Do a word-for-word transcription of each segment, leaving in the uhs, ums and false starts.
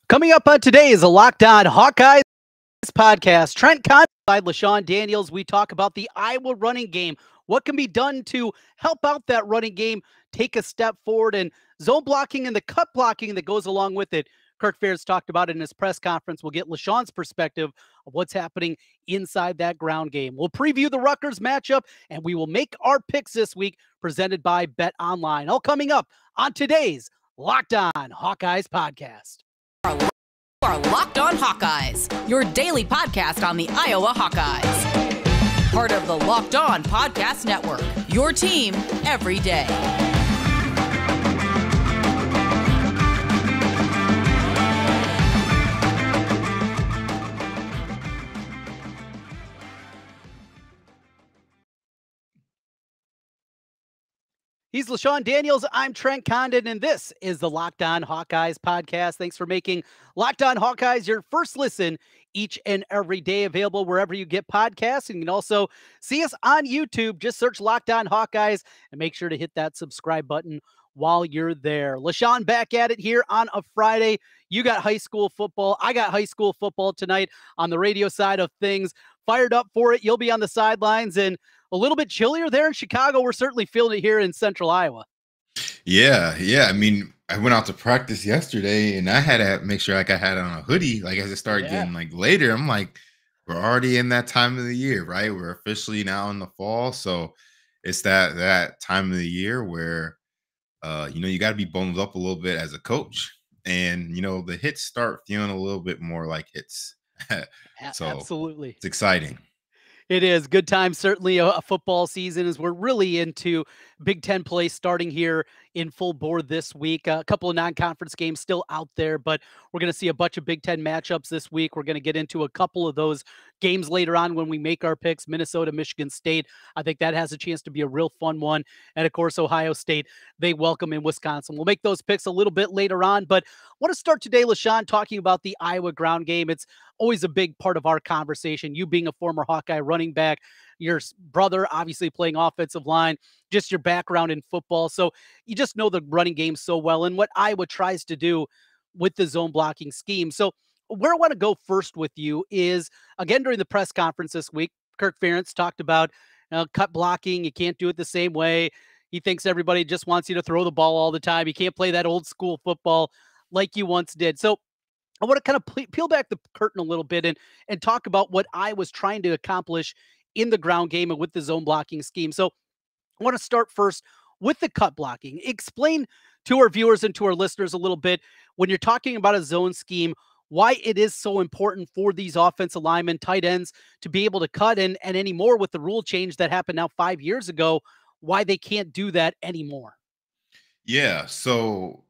Coming up on today is a Locked On Hawkeyes podcast. Trent Condon, LaShawn Daniels. We talk about the Iowa running game. What can be done to help out that running game, take a step forward, and zone blocking and the cut blocking that goes along with it. Kirk Ferentz talked about it in his press conference. We'll get LaShawn's perspective of what's happening inside that ground game. We'll preview the Rutgers matchup, and we will make our picks this week, presented by Bet Online. All coming up on today's Locked On Hawkeyes podcast. You are Locked On Hawkeyes, your daily podcast on the Iowa Hawkeyes. Part of the Locked On Podcast Network, your team every day. He's LaShawn Daniels. I'm Trent Condon, and this is the Locked On Hawkeyes podcast. Thanks for making Locked On Hawkeyes your first listen each and every day, available wherever you get podcasts. And you can also see us on YouTube. Just search Locked On Hawkeyes and make sure to hit that subscribe button while you're there. LaShawn back at it here on a Friday. You got high school football. I got high school football tonight on the radio side of things. Fired up for it. You'll be on the sidelines, and a little bit chillier there in Chicago. We're certainly feeling it here in central Iowa. Yeah, yeah. I mean, I went out to practice yesterday, and I had to make sure like I had on a hoodie. Like as it started Yeah. getting like later, I'm like, we're already in that time of the year, right? We're officially now in the fall, so it's that that time of the year where, uh, you know, you got to be bundled up a little bit as a coach, and you know, the hits start feeling a little bit more like hits. So Absolutely. it's exciting. It is good time. Certainly a, a football season as we're really into Big Ten play starting here in full bore this week. A couple of non-conference games still out there, but we're going to see a bunch of Big Ten matchups this week. We're going to get into a couple of those games later on when we make our picks. Minnesota, Michigan State. I think that has a chance to be a real fun one. And of course, Ohio State, they welcome in Wisconsin. We'll make those picks a little bit later on, but I want to start today, LaShawn, talking about the Iowa ground game. It's always a big part of our conversation. You being a former Hawkeye running back, your s- brother obviously playing offensive line, just your background in football. So you just know the running game so well and what Iowa tries to do with the zone blocking scheme. So where I want to go first with you is, again, during the press conference this week, Kirk Ferentz talked about uh, cut blocking. You can't do it the same way. He thinks everybody just wants you to throw the ball all the time. You can't play that old school football like you once did. So I want to kind of pe- peel back the curtain a little bit and and talk about what I was trying to accomplish in the ground game and with the zone blocking scheme. So I want to start first with the cut blocking. Explain to our viewers and to our listeners a little bit, when you're talking about a zone scheme, why it is so important for these offensive linemen, tight ends, to be able to cut, and and anymore with the rule change that happened now five years ago, why they can't do that anymore. Yeah. So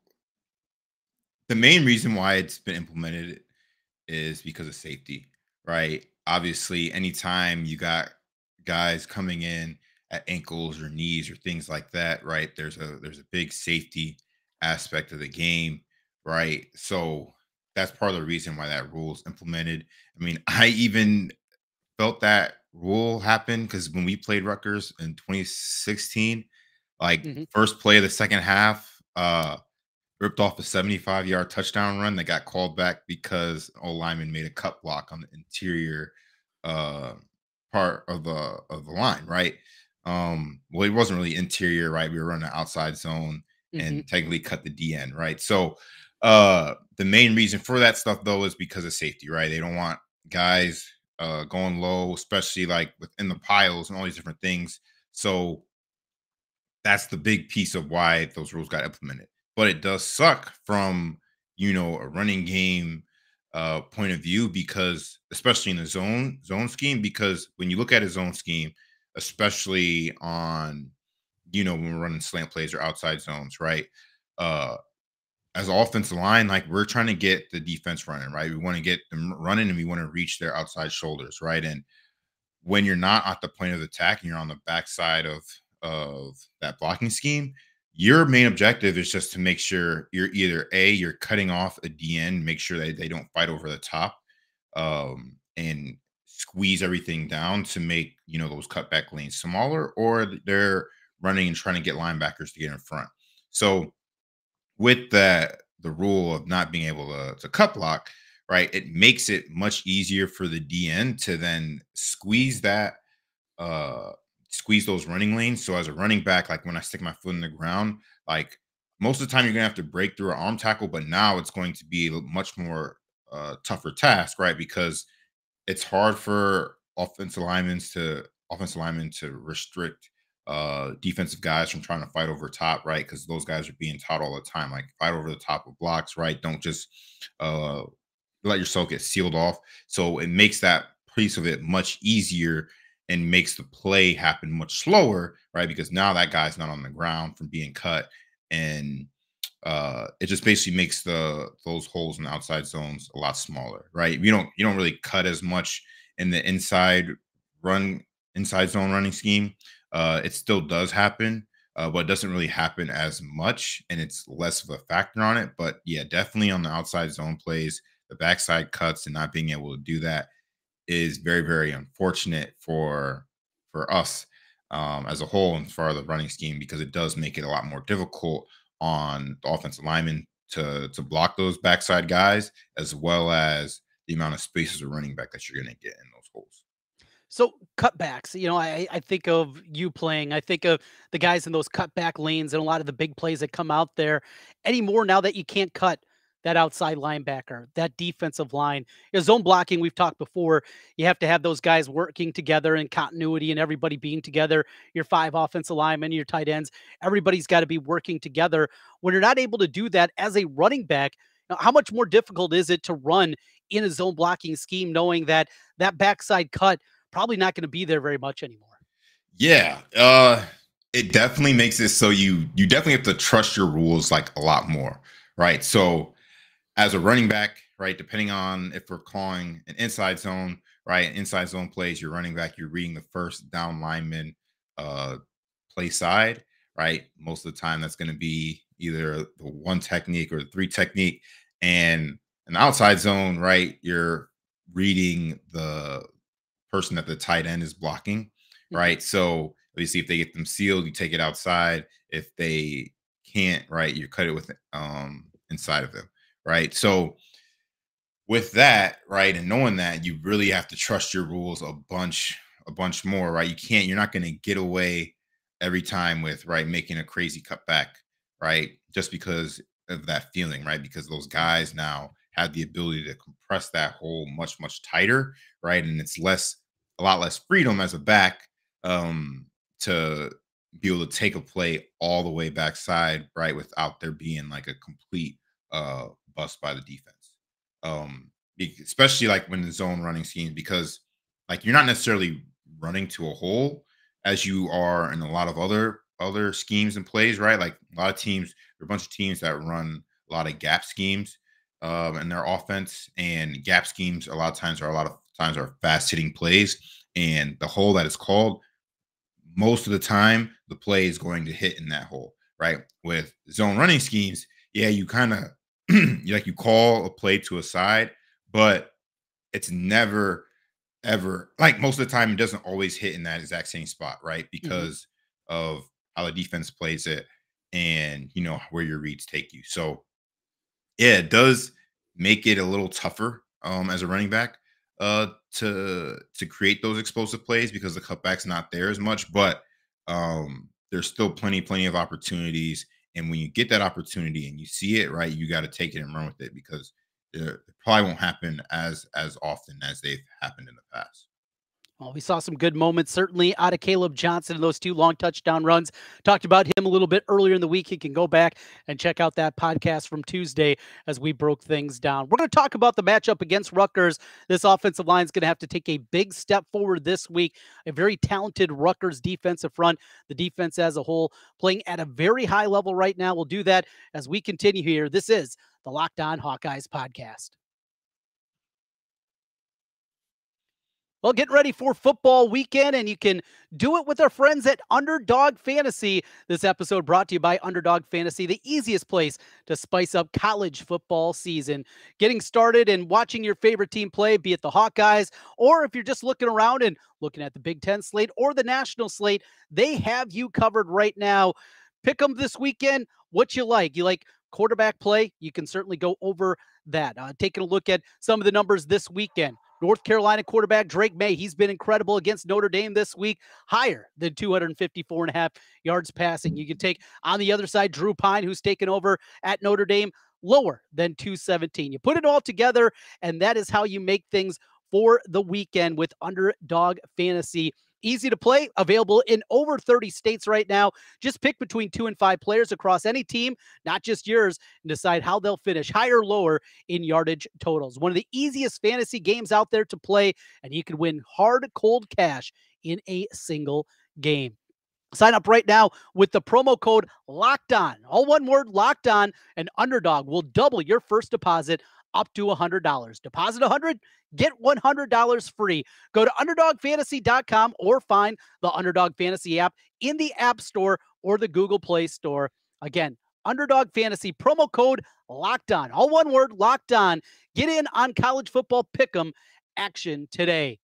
the main reason why it's been implemented is because of safety, right? Obviously, anytime you got guys coming in at ankles or knees or things like that, right? There's a there's a big safety aspect of the game, right? So that's part of the reason why that rule is implemented. I mean, I even felt that rule happen because when we played Rutgers in twenty sixteen, like Mhm. first play of the second half, uh ripped off a seventy-five yard touchdown run that got called back because O lineman made a cut block on the interior uh part of the of the line, right? Um, well, it wasn't really interior, right? We were running an outside zone Mhm. and technically cut the D N, right? So uh the main reason for that stuff though is because of safety, right? They don't want guys uh going low, especially like within the piles and all these different things. So that's the big piece of why those rules got implemented. But it does suck from, you know, a running game uh point of view, because especially in the zone zone scheme, because when you look at a zone scheme, especially on, you know, when we're running slant plays or outside zones, right? Uh as an offensive line, like we're trying to get the defense running, right? We want to get them running and we want to reach their outside shoulders, right? And when you're not at the point of attack and you're on the backside of of that blocking scheme, your main objective is just to make sure you're either a you're cutting off a D N, make sure that they don't fight over the top, um, and squeeze everything down to make, you know, those cutback lanes smaller, or they're running and trying to get linebackers to get in front. So with that the rule of not being able to, to cut block, right, it makes it much easier for the D N to then squeeze that, uh, squeeze those running lanes. So as a running back, like when I stick my foot in the ground, like most of the time you're gonna have to break through an arm tackle, but now it's going to be a much more uh, tougher task, right? Because it's hard for offensive linemen to offensive linemen to restrict uh defensive guys from trying to fight over top, right? Because those guys are being taught all the time, like fight over the top of blocks, right? Don't just uh let yourself get sealed off. So it makes that piece of it much easier and makes the play happen much slower, right? Because now that guy's not on the ground from being cut, and uh it just basically makes the those holes in the outside zones a lot smaller, right? You don't you don't really cut as much in the inside run inside zone running scheme. Uh it still does happen, uh, but it doesn't really happen as much, and it's less of a factor on it. But yeah, definitely on the outside zone plays, the backside cuts and not being able to do that is very, very unfortunate for for us um, as a whole and for the running scheme, because it does make it a lot more difficult on the offensive linemen to to block those backside guys, as well as the amount of spaces of running back that you're going to get in those holes. So cutbacks, you know, I, I think of you playing. I think of the guys in those cutback lanes and a lot of the big plays that come out there anymore now that you can't cut that outside linebacker, that defensive line. You know, zone blocking, we've talked before, you have to have those guys working together in continuity and everybody being together. Your five offensive linemen, your tight ends, everybody's got to be working together. When you're not able to do that as a running back, now, how much more difficult is it to run in a zone blocking scheme, knowing that that backside cut probably not going to be there very much anymore? Yeah, uh, it definitely makes it so you you definitely have to trust your rules like a lot more, right? So as a running back, right, depending on if we're calling an inside zone, right, inside zone plays, you're running back, you're reading the first down lineman uh, play side, right? Most of the time, that's going to be either the one technique or the three technique, and an outside zone, right, you're reading the person that the tight end is blocking, Mhm. right? So obviously, if they get them sealed, you take it outside. If they can't, right, you cut it with um inside of them, right? So with that, right, and knowing that, you really have to trust your rules a bunch, a bunch more, right? You can't, you're not going to get away every time with right making a crazy cutback, right? Just because of that feeling, right? Because those guys now have the ability to compress that hole much, much tighter, right? And it's less, a lot less freedom as a back um to be able to take a play all the way backside, right? Without there being like a complete uh bust by the defense. Um, be- especially like when the zone running schemes, because like you're not necessarily running to a hole as you are in a lot of other other schemes and plays, right? Like a lot of teams, there are a bunch of teams that run a lot of gap schemes um in their offense, and gap schemes a lot of times are a lot of times are fast hitting plays, and the hole that is called most of the time the play is going to hit in that hole, right? With zone running schemes, yeah, you kind of you like you call a play to a side, but it's never ever like most of the time it doesn't always hit in that exact same spot, right? Mhm. Because of how the defense plays it and you know where your reads take you. So yeah, it does make it a little tougher um as a running back uh to to create those explosive plays because the cutback's not there as much, but um there's still plenty plenty of opportunities, and when you get that opportunity and you see it, right, you got to take it and run with it because it it probably won't happen as as often as they've happened in the past. Well, we saw some good moments, certainly out of Caleb Johnson in those two long touchdown runs. Talked about him a little bit earlier in the week. You can go back and check out that podcast from Tuesday as we broke things down. We're going to talk about the matchup against Rutgers. This offensive line is going to have to take a big step forward this week. A very talented Rutgers defensive front, the defense as a whole, playing at a very high level right now. We'll do that as we continue here. This is the Locked On Hawkeyes podcast. Well, get ready for football weekend, and you can do it with our friends at Underdog Fantasy. This episode brought to you by Underdog Fantasy, the easiest place to spice up college football season. Getting started and watching your favorite team play, be it the Hawkeyes, or if you're just looking around and looking at the Big Ten slate or the national slate, they have you covered right now. Pick them this weekend. What you like? You like quarterback play, you can certainly go over that. Uh, taking a look at some of the numbers this weekend. North Carolina quarterback Drake May, he's been incredible against Notre Dame this week, higher than two fifty-four and a half yards passing. You can take on the other side Drew Pine, who's taken over at Notre Dame, lower than two seventeen. You put it all together, and that is how you make things for the weekend with Underdog Fantasy. Easy to play, available in over thirty states right now. Just pick between two and five players across any team, not just yours, and decide how they'll finish, higher or lower in yardage totals. One of the easiest fantasy games out there to play, and you can win hard, cold cash in a single game. Sign up right now with the promo code Locked On. All one word, Locked On, and Underdog will double your first deposit up to one hundred dollars. Deposit one hundred dollars, get one hundred dollars free. Go to underdog fantasy dot com or find the Underdog Fantasy app in the App Store or the Google Play Store. Again, Underdog Fantasy, promo code Locked On. All one word, Locked On. Get in on college football pick'em action today.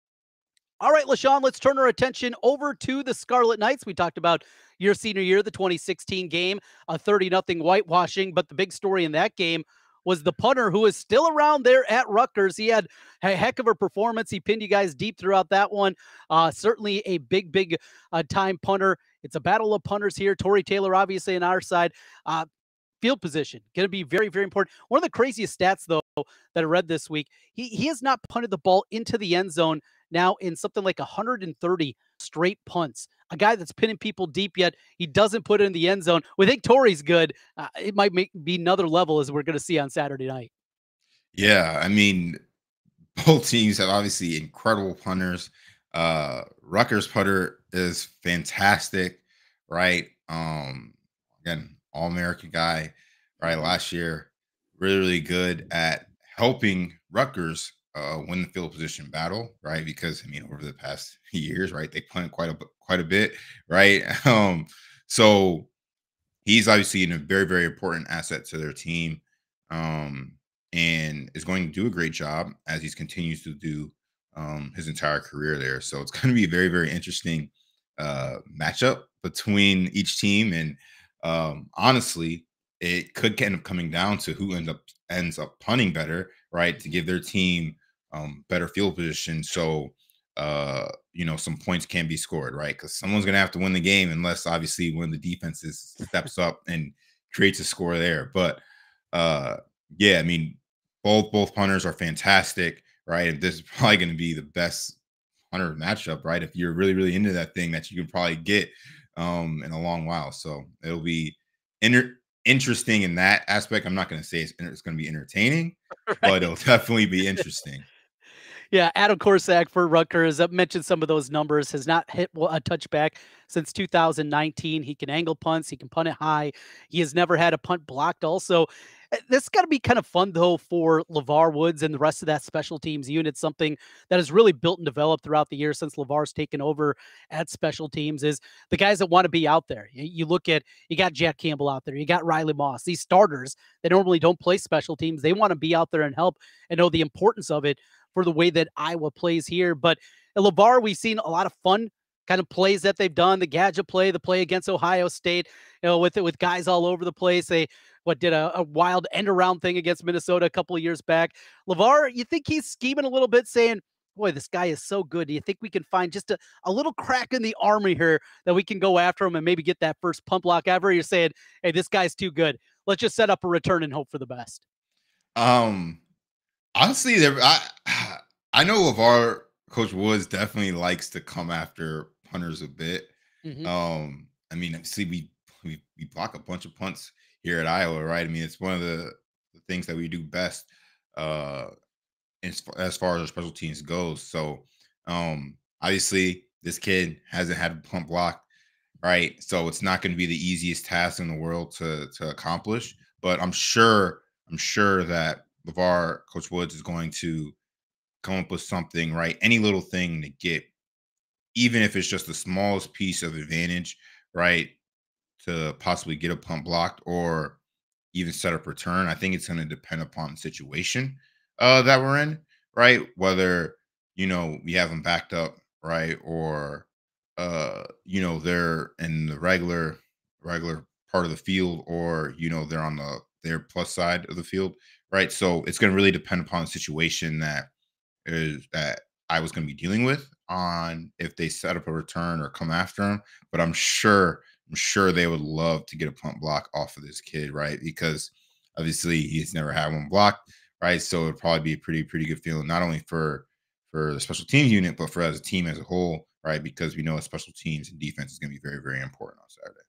All right, LaShawn, let's turn our attention over to the Scarlet Knights. We talked about your senior year, the twenty sixteen game, a thirty nothing whitewashing, but the big story in that game was the punter who is still around there at Rutgers. He had a heck of a performance. He pinned you guys deep throughout that one. Uh, certainly a big, big uh, time punter. It's a battle of punters here. Tory Taylor, obviously, on our side. Uh, field position, going to be very, very important. One of the craziest stats, though, that I read this week, he, he has not punted the ball into the end zone now in something like one hundred thirty straight punts. A guy that's pinning people deep, yet he doesn't put it in the end zone. We think Tory's good. Uh, it might make, be another level as we're going to see on Saturday night. Yeah, I mean, both teams have obviously incredible punters. Uh, Rutgers punter is fantastic, right? Um, again, all-American guy, right? Last year, really, really good at helping Rutgers uh, win the field position battle, right? Because I mean, over the past years, right, they punted quite a quite a bit, right? Um, so he's obviously a very, very important asset to their team, um, and is going to do a great job as he continues to do um, his entire career there. So it's going to be a very, very interesting uh, matchup between each team, and um, honestly, it could end up coming down to who ends up ends up punting better, right, to give their team um, better field position. So uh, you know, some points can be scored, right? Because someone's going to have to win the game, unless obviously one of the defenses steps up and creates a score there. But uh, yeah, I mean, both both punters are fantastic, right? And this is probably going to be the best punter matchup, right? If you're really, really into that thing, that you can probably get um, in a long while. So it'll be inter- interesting in that aspect. I'm not going to say it's, it's going to be entertaining, right, but it'll definitely be interesting. Yeah, Adam Korsak for Rutgers, I've mentioned some of those numbers, has not hit a touchback since two thousand nineteen. He can angle punts. He can punt it high. He has never had a punt blocked also. This has got to be kind of fun, though, for LeVar Woods and the rest of that special teams unit. Something that has really built and developed throughout the year since LeVar's taken over at special teams is the guys that want to be out there. You, you look at, you got Jack Campbell out there. You got Riley Moss. These starters that normally don't play special teams, they want to be out there and help and know the importance of it for the way that Iowa plays here. But at LeVar, we've seen a lot of fun kind of plays that they've done. The gadget play, the play against Ohio State, you know, with it with guys all over the place. They what did a, a wild end around thing against Minnesota a couple of years back. LeVar, you think he's scheming a little bit, saying, boy, this guy is so good. Do you think we can find just a, a little crack in the armor here that we can go after him and maybe get that first pump block ever? You're saying, hey, this guy's too good. Let's just set up a return and hope for the best. Um, honestly, there I I know LeVar, Coach Woods definitely likes to come after punters a bit. Mm-hmm. Um, I mean, obviously we, we we block a bunch of punts here at Iowa, right? I mean, it's one of the, the things that we do best uh, as, as far as our special teams goes. So, um, obviously, this kid hasn't had a punt block, right? So it's not going to be the easiest task in the world to to accomplish. But I'm sure, I'm sure that LeVar, Coach Woods, is going to come up with something, right? Any little thing to get, even if it's just the smallest piece of advantage, right, to possibly get a punt blocked or even set up return. I think it's going to depend upon the situation uh, that we're in, right? Whether, you know, we have them backed up, right, or, uh, you know, they're in the regular, regular part of the field, or you know they're on the their plus side of the field, right? So it's going to really depend upon the situation that is that I was going to be dealing with on if they set up a return or come after him. But I'm sure, I'm sure they would love to get a punt block off of this kid, right? Because obviously he's never had one blocked, right? So it'd probably be a pretty, pretty good feeling, not only for for the special teams unit, but for as a team as a whole, right? Because we know special teams and defense is going to be very, very important on Saturday.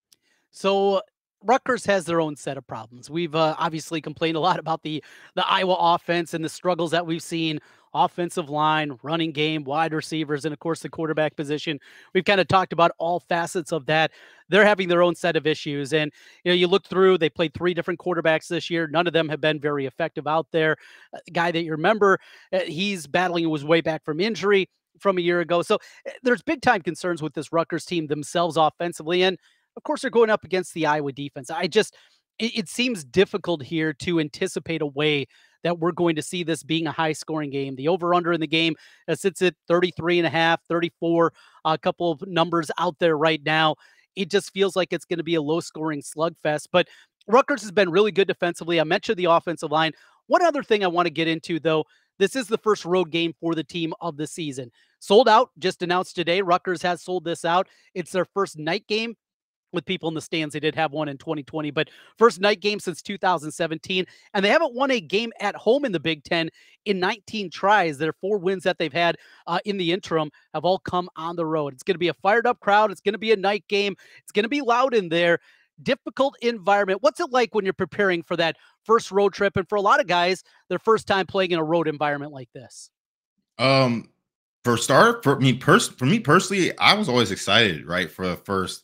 So Rutgers has their own set of problems. We've uh, obviously complained a lot about the the Iowa offense and the struggles that we've seen, offensive line, running game, wide receivers, and of course the quarterback position. We've kind of talked about all facets of that. They're having their own set of issues. And you know, you look through, they played three different quarterbacks this year. None of them have been very effective out there. Uh, guy that you remember, uh, he's battling his way back from injury from a year ago. So uh, there's big time concerns with this Rutgers team themselves offensively. And of course, they're going up against the Iowa defense. I just, it, it seems difficult here to anticipate a way that we're going to see this being a high scoring game. The over under in the game uh, sits at thirty-three and a half, thirty-four, a couple of numbers out there right now. It just feels like it's going to be a low scoring slugfest, but Rutgers has been really good defensively. I mentioned the offensive line. One other thing I want to get into, though, this is the first road game for the team of the season. Sold out, just announced today. Rutgers has sold this out. It's their first night game with people in the stands. They did have one in twenty twenty, but first night game since two thousand seventeen. And they haven't won a game at home in the Big Ten in nineteen tries. Their four wins that they've had uh, in the interim have all come on the road. It's going to be a fired up crowd. It's going to be a night game. It's going to be loud in there. Difficult environment. What's it like when you're preparing for that first road trip? And for a lot of guys, their first time playing in a road environment like this. Um, for start, for me, pers- for me personally, I was always excited, right, for the first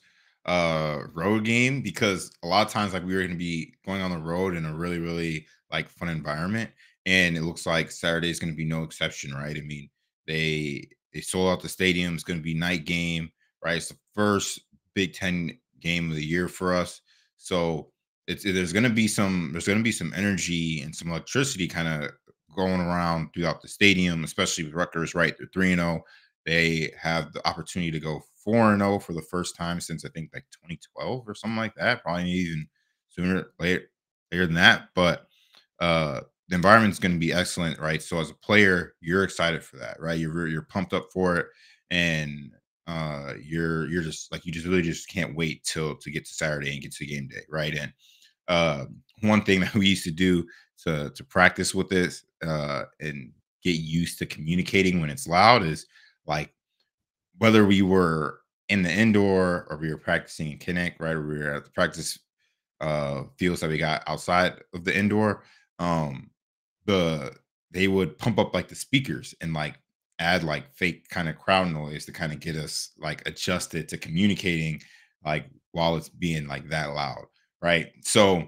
uh road game, because a lot of times like we were going to be going on the road in a really really like fun environment, and it looks like Saturday is going to be no exception, right? I mean, they they sold out the stadium. It's going to be night game, right? It's the first Big Ten game of the year for us, so it's there's going to be some there's going to be some energy and some electricity kind of going around throughout the stadium, especially with Rutgers, right? They're three and oh. They have the opportunity to go four and oh for the first time since I think like twenty twelve or something like that. Probably even sooner, later, later than that. But uh, the environment's going to be excellent, right? So as a player, you're excited for that, right? You're you're pumped up for it, and uh, you're you're just like you just really just can't wait till to get to Saturday and get to game day, right? And uh, one thing that we used to do to to practice with this uh, and get used to communicating when it's loud is like whether we were in the indoor or we were practicing in Kinnick, right? Or we were at the practice uh, fields that we got outside of the indoor. Um, the they would pump up like the speakers and like add like fake kind of crowd noise to kind of get us like adjusted to communicating like while it's being like that loud, right? So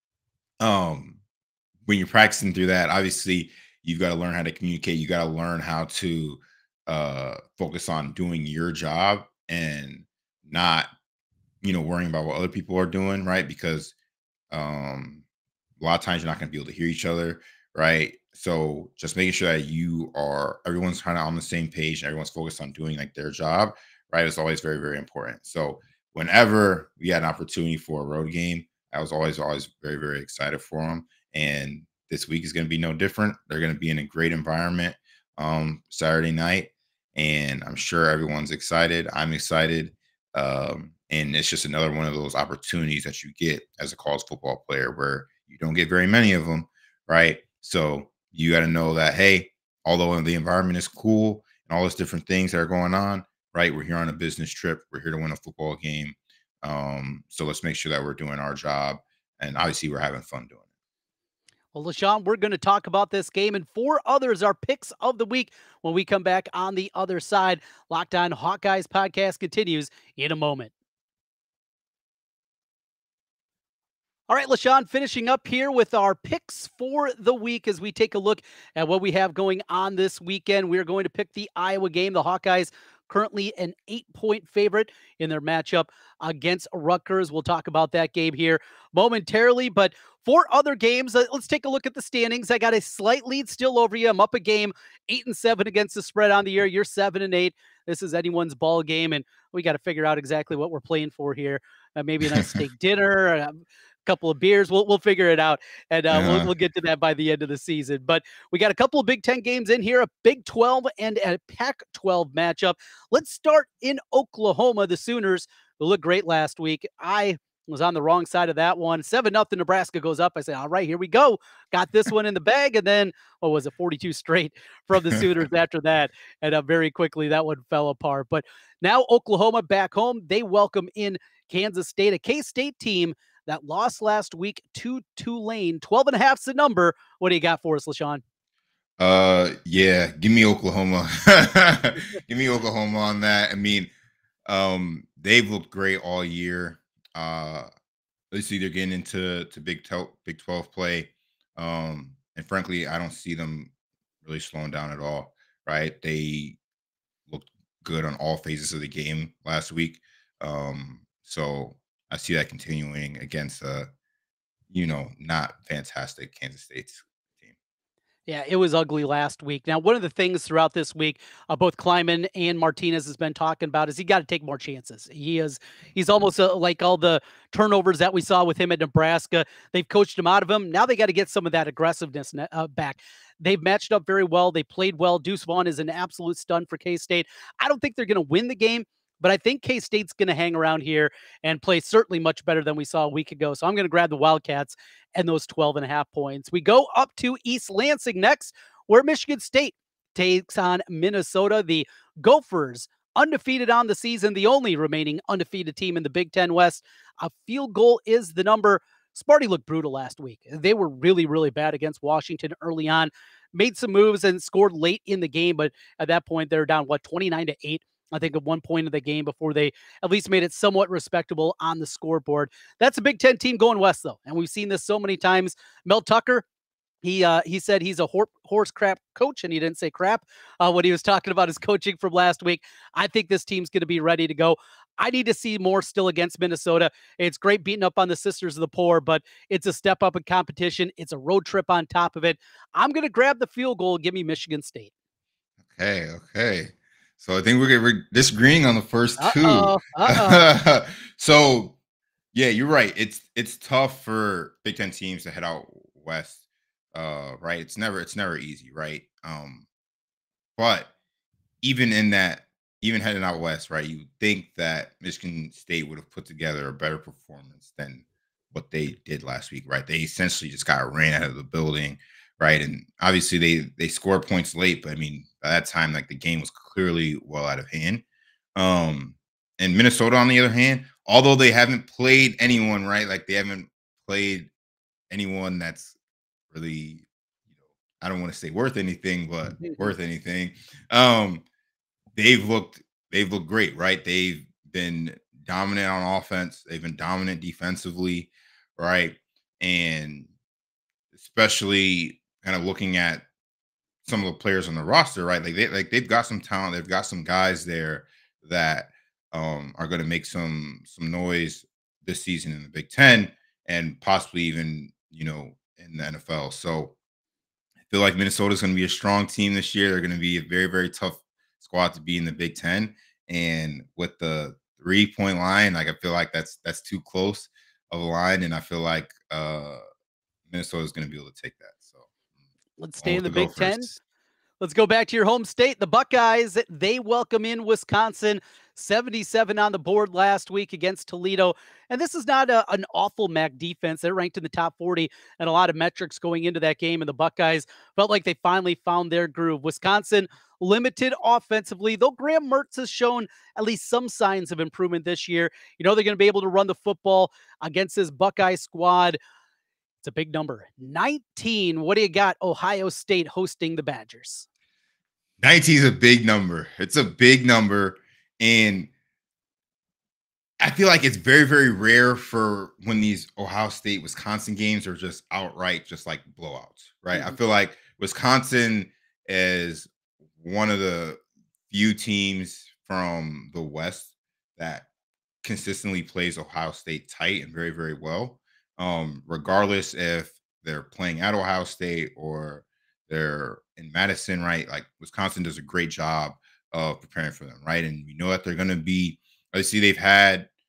um when you're practicing through that, obviously you've got to learn how to communicate. You got to learn how to uh focus on doing your job and not, you know, worrying about what other people are doing, right? Because um a lot of times you're not going to be able to hear each other, right? So just making sure that you are everyone's kind of on the same page and everyone's focused on doing like their job, right? It's always very, very important. So whenever we had an opportunity for a road game, I was always, always very, very excited for them. And this week is going to be no different. They're going to be in a great environment um Saturday night, and I'm sure everyone's excited. I'm excited. Um, and it's just another one of those opportunities that you get as a college football player where you don't get very many of them, right? So you got to know that, hey, although the environment is cool and all those different things that are going on, right? We're here on a business trip. We're here to win a football game. Um, so let's make sure that we're doing our job. And obviously we're having fun doing it. Well, LaShawn, we're going to talk about this game and four others, our picks of the week, when we come back on the other side. Locked On Hawkeyes podcast continues in a moment. All right, LaShawn, finishing up here with our picks for the week as we take a look at what we have going on this weekend. We're going to pick the Iowa game. The Hawkeyes currently an eight-point favorite in their matchup against Rutgers. We'll talk about that game here momentarily, but for other games, uh, let's take a look at the standings. I got a slight lead still over you. I'm up a game, eight and seven against the spread on the year. You're seven and eight. This is anyone's ball game, and we got to figure out exactly what we're playing for here. uh, maybe a nice steak dinner, a couple of beers. We'll we'll figure it out, and uh, we'll Uh-huh. we'll get to that by the end of the season. But we got a couple of Big Ten games in here, a Big twelve and a Pac twelve matchup. Let's start in Oklahoma. The Sooners who looked great last week. I was on the wrong side of that one. seven nothing Nebraska goes up. I say, all right, here we go. Got this one in the bag. And then, what was it, forty-two straight from the Sooners after that. And uh, very quickly, that one fell apart. But now Oklahoma back home. They welcome in Kansas State, a K-State team that lost last week to Tulane. twelve and a half is the number. What do you got for us, LaShawn? Uh, yeah, give me Oklahoma. Give me Oklahoma on that. I mean, um, they've looked great all year. Uh, let's see, they're getting into to Big twelve, Big twelve play. Um, and frankly, I don't see them really slowing down at all. Right? They looked good on all phases of the game last week. Um, so I see that continuing against uh, you know, not fantastic Kansas State's team. Yeah, it was ugly last week. Now, one of the things throughout this week, uh, both Kleiman and Martinez has been talking about is he got to take more chances. He is, he's almost uh, like all the turnovers that we saw with him at Nebraska. They've coached him out of him. Now they got to get some of that aggressiveness uh, back. They've matched up very well. They played well. Deuce Vaughn is an absolute stun for K-State. I don't think they're going to win the game, but I think K-State's going to hang around here and play certainly much better than we saw a week ago. So I'm going to grab the Wildcats and those twelve and a half points. We go up to East Lansing next, where Michigan State takes on Minnesota. The Gophers, undefeated on the season, the only remaining undefeated team in the Big Ten West. A field goal is the number. Sparty looked brutal last week. They were really, really bad against Washington early on, made some moves and scored late in the game. But at that point, they're down, what, twenty-nine to eight. I think, at one point of the game before they at least made it somewhat respectable on the scoreboard. That's a Big Ten team going west, though. And we've seen this so many times. Mel Tucker, he uh, he said he's a hor- horse crap coach, and he didn't say crap uh, when he was talking about his coaching from last week. I think this team's going to be ready to go. I need to see more still against Minnesota. It's great beating up on the Sisters of the Poor, but it's a step up in competition. It's a road trip on top of it. I'm going to grab the field goal. Give me Michigan State. Okay, okay. So I think we're, we're disagreeing on the first two. Uh-oh, uh-oh. So yeah, you're right. It's it's tough for Big Ten teams to head out west. Uh, right. It's never it's never easy, right? Um, but even in that, even heading out west, right, you think that Michigan State would have put together a better performance than what they did last week, right? They essentially just got ran out of the building, right? And obviously they they scored points late, but I mean, by that time, like the game was clearly well out of hand. Um, and Minnesota, on the other hand, although they haven't played anyone, right? Like they haven't played anyone that's really, you know, I don't want to say worth anything, but worth anything. Um, they've looked they've looked great, right? They've been dominant on offense. They've been dominant defensively, right? And especially kind of looking at some of the players on the roster, right? Like they like they've got some talent. They've got some guys there that um, are going to make some some noise this season in the Big Ten and possibly even, you know, in the N F L. So I feel like Minnesota's going to be a strong team this year. They're going to be a very, very tough squad to be in the Big Ten. And with the three point line, like I feel like that's that's too close of a line, and I feel like uh, Minnesota is going to be able to take that. So let's stay in the Big Ten. Let's go back to your home state, the Buckeyes. They welcome in Wisconsin. seventy-seven on the board last week against Toledo. And this is not a, an awful M A C defense. They're ranked in the top forty and a lot of metrics going into that game. And the Buckeyes felt like they finally found their groove. Wisconsin, limited offensively, though Graham Mertz has shown at least some signs of improvement this year. You know, they're going to be able to run the football against this Buckeye squad. It's a big number. nineteen. What do you got? Ohio State hosting the Badgers. nineteen is a big number. It's a big number. And I feel like it's very, very rare for when these Ohio State, Wisconsin games are just outright, just like blowouts, right? Mm-hmm. I feel like Wisconsin is one of the few teams from the West that consistently plays Ohio State tight and very, very well. Um, regardless if they're playing at Ohio State or they're in Madison, right? Like Wisconsin does a great job of preparing for them, right? And we know that they're going to be, obviously they've had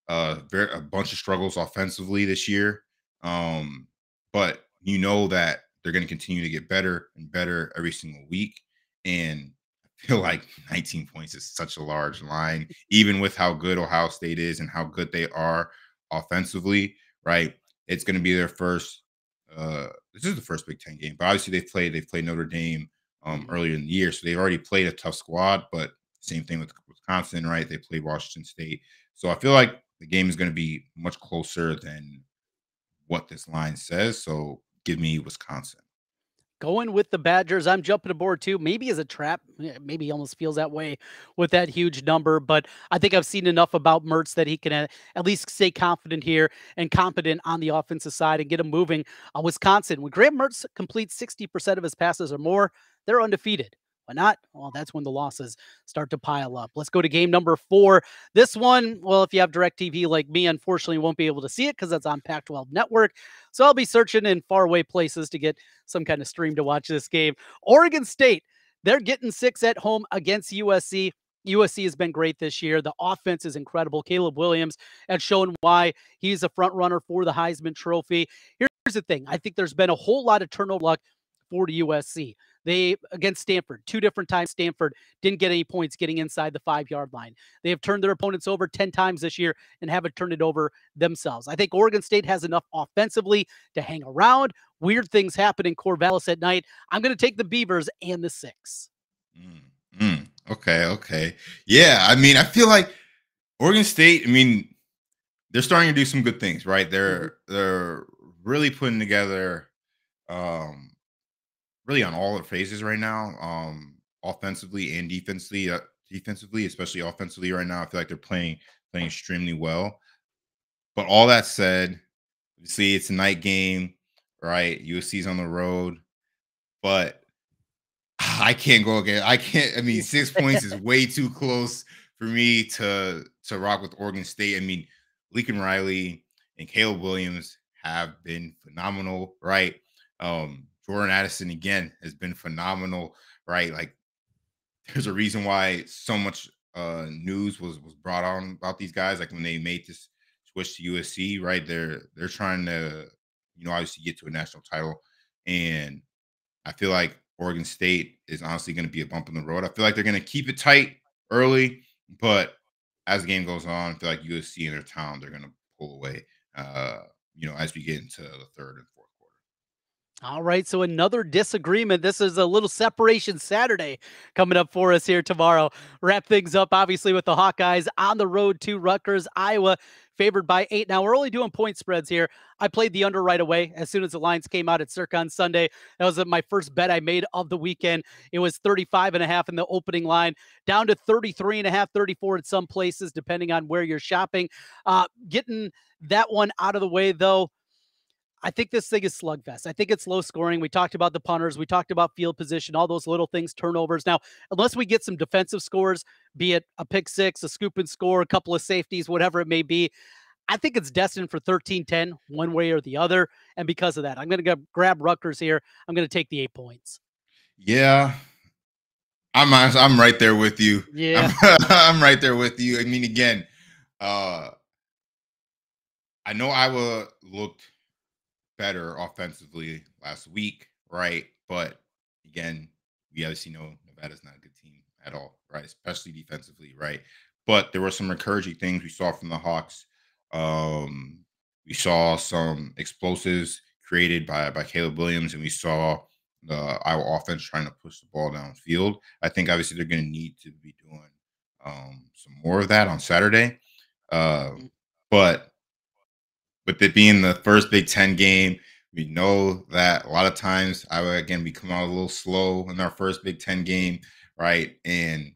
Uh, very a bunch of struggles offensively this year. Um, but you know that they're going to continue to get better and better every single week. And I feel like nineteen points is such a large line, even with how good Ohio State is and how good they are offensively, right? It's going to be their first. Uh, this is the first Big Ten game, but obviously they've played. They've played Notre Dame um, Mhm. earlier in the year, so they've already played a tough squad. But same thing with Wisconsin, right? They played Washington State, so I feel like the game is going to be much closer than what this line says. So give me Wisconsin. Going with the Badgers. I'm jumping aboard too. Maybe as a trap, yeah, maybe almost feels that way with that huge number. But I think I've seen enough about Mertz that he can uh, at least stay confident here and competent on the offensive side and get him moving. Uh, Wisconsin, when Graham Mertz completes sixty percent of his passes or more, they're undefeated. Why not? Well, that's when the losses start to pile up. Let's go to game number four. This one, well, if you have DirecTV like me, unfortunately, you won't be able to see it because that's on Pac twelve Network. So I'll be searching in faraway places to get some kind of stream to watch this game. Oregon State, they're getting six at home against U S C. U S C has been great this year. The offense is incredible. Caleb Williams has shown why he's a front runner for the Heisman Trophy. Here's the thing. I think there's been a whole lot of turnover luck for the U S C. They against Stanford, two different times Stanford didn't get any points getting inside the five-yard line. They have turned their opponents over ten times this year and haven't turned it over themselves. I think Oregon State has enough offensively to hang around. Weird things happen in Corvallis at night. I'm going to take the Beavers and the six. Mm, mm, okay, okay. Yeah, I mean, I feel like Oregon State, I mean, they're starting to do some good things, right? Mhm. They're they're really putting together um really on all the phases right now, um, offensively and defensively, uh, defensively, especially offensively right now. I feel like they're playing playing extremely well. But all that said, see, it's a night game, right? U S C's on the road, but I can't go again. I can't. I mean, six points is way too close for me to to rock with Oregon State. I mean, Lincoln Riley and Caleb Williams have been phenomenal, right? Um, Jordan Addison again has been phenomenal, right? Like, there's a reason why so much uh news was was brought on about these guys. Like when they made this switch to U S C, right? They're they're trying to, you know, obviously get to a national title, and I feel like Oregon State is honestly going to be a bump in the road. I feel like they're going to keep it tight early, but as the game goes on, I feel like U S C in their town, they're going to pull away, uh, you know, as we get into the third and fourth quarter. All right, so another disagreement. This is a little separation Saturday coming up for us here tomorrow. Wrap things up, obviously, with the Hawkeyes on the road to Rutgers, Iowa, favored by eight. Now, we're only doing point spreads here. I played the under right away as soon as the lines came out at Circa on Sunday. That was my first bet I made of the weekend. It was thirty-five and a half in the opening line, down to thirty-three and a half, thirty-four at some places, depending on where you're shopping. Uh, getting that one out of the way, though, I think this thing is slugfest. I think it's low scoring. We talked about the punters. We talked about field position, all those little things, turnovers. Now, unless we get some defensive scores, be it a pick six, a scoop and score, a couple of safeties, whatever it may be, I think it's destined for thirteen ten one way or the other. And because of that, I'm going to grab Rutgers here. I'm going to take the eight points. Yeah, I'm honest- I'm right there with you. Yeah. I'm I'm right there with you. I mean, again, uh, I know Iowa looked better offensively last week, right? But again, we obviously know Nevada's not a good team at all, right? Especially defensively, right? But there were some encouraging things we saw from the Hawks. Um, we saw some explosives created by by Caleb Williams, and we saw the Iowa offense trying to push the ball downfield. I think obviously they're going to need to be doing um, some more of that on Saturday. Uh, but with it being the first Big Ten game, we know that a lot of times I would again we come out a little slow in our first Big Ten game, right? And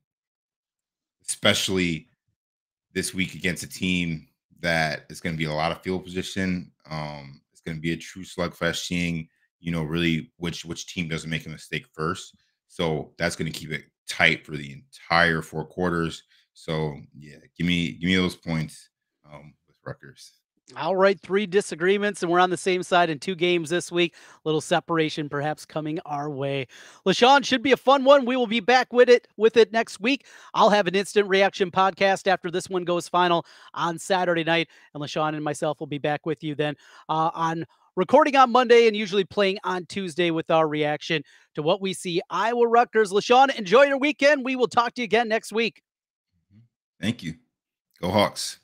especially this week against a team that is going to be a lot of field position. Um, it's going to be a true slugfest, seeing you know really which which team doesn't make a mistake first. So that's going to keep it tight for the entire four quarters. So yeah, give me give me those points um, with Rutgers. All right, three disagreements, and we're on the same side in two games this week. Little separation perhaps coming our way. LaShawn, should be a fun one. We will be back with it with it next week. I'll have an instant reaction podcast after this one goes final on Saturday night, and LaShawn and myself will be back with you then uh, on recording on Monday and usually playing on Tuesday with our reaction to what we see Iowa Rutgers. LaShawn, enjoy your weekend. We will talk to you again next week. Thank you. Go Hawks.